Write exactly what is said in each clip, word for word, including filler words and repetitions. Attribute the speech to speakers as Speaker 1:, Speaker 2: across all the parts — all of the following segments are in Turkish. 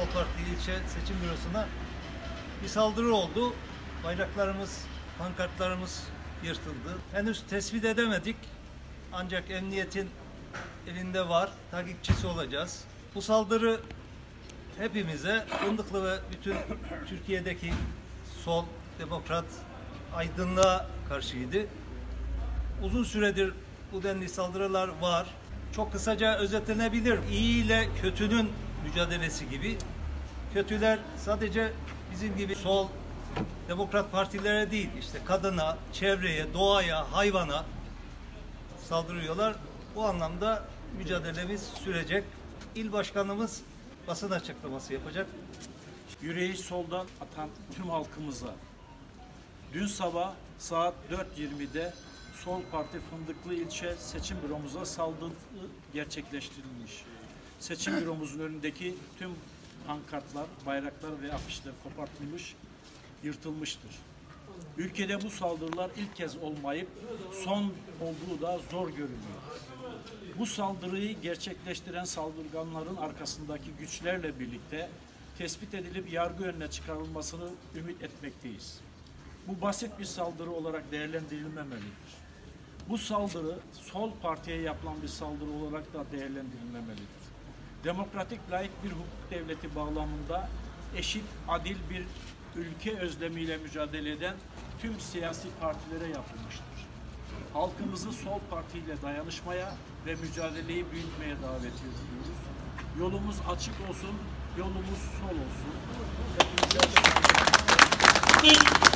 Speaker 1: Parti ilçe seçim bürosuna bir saldırı oldu. Bayraklarımız, pankartlarımız yırtıldı. Henüz tespit edemedik. Ancak emniyetin elinde var. Takipçisi olacağız. Bu saldırı hepimize, Fındıklı ve bütün Türkiye'deki sol, demokrat, aydınlığa karşıydı. Uzun süredir bu denli saldırılar var. Çok kısaca özetlenebilir. İyi ile kötünün mücadelesi gibi. Kötüler sadece bizim gibi sol, demokrat partilere değil, işte kadına, çevreye, doğaya, hayvana saldırıyorlar. Bu anlamda mücadelemiz sürecek. İl başkanımız basın açıklaması yapacak.
Speaker 2: Yüreği soldan atan tüm halkımıza dün sabah saat dört yirmide Sol Parti Fındıklı ilçe seçim büromuza saldırı gerçekleştirilmiş. Seçim büromuzun önündeki tüm pankartlar, bayraklar ve afişler kopartılmış, yırtılmıştır. Ülkede bu saldırılar ilk kez olmayıp son olduğu da zor görünüyor. Bu saldırıyı gerçekleştiren saldırganların arkasındaki güçlerle birlikte tespit edilip yargı önüne çıkarılmasını ümit etmekteyiz. Bu basit bir saldırı olarak değerlendirilmemelidir. Bu saldırı sol partiye yapılan bir saldırı olarak da değerlendirilmemelidir. Demokratik, layık bir hukuk devleti bağlamında eşit, adil bir ülke özlemiyle mücadele eden tüm siyasi partilere yapılmıştır. Halkımızı sol partiyle dayanışmaya ve mücadeleyi büyütmeye davet ediyoruz. Yolumuz açık olsun, yolumuz sol olsun.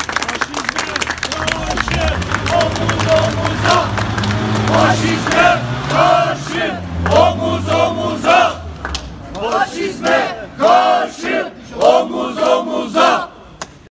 Speaker 3: Faşizme karşı omuz omuza, faşizme